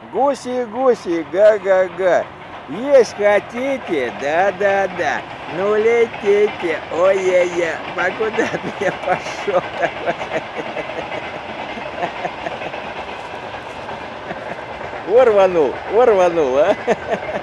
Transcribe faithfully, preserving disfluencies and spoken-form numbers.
Гуси, гуси, га-га-га. Есть хотите? Да-да-да. Ну летите. Ой-я-я. А куда ты пошел такой? Ворванул, ворванул, а?